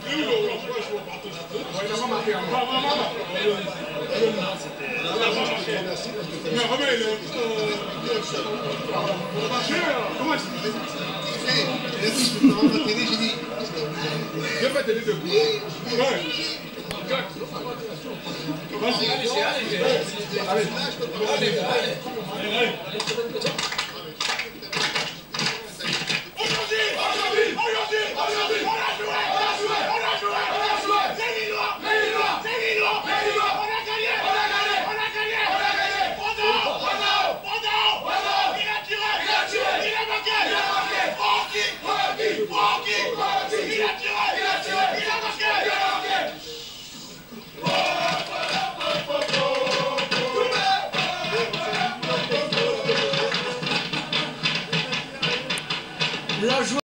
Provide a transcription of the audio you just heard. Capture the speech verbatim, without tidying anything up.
J'ai fait télé debout. Ouais. Vas-y, allez, allez. Allez, allez. Aujourd'hui, aujourd'hui, aujourd'hui, aujourd'hui, on a joué, on a joué, on a joué, on a joué. C'est Lillois, c'est Lillois, c'est Lillois, c'est Lillois. On a gagné, on a gagné, on a gagné, on a gagné. Pendant, pendant, pendant, pendant. Il a tiré, il a tiré, il a marqué, il a marqué. Francky, Francky, Francky, Francky. Il a tiré, il a tiré, il a marqué, il a marqué. La joie.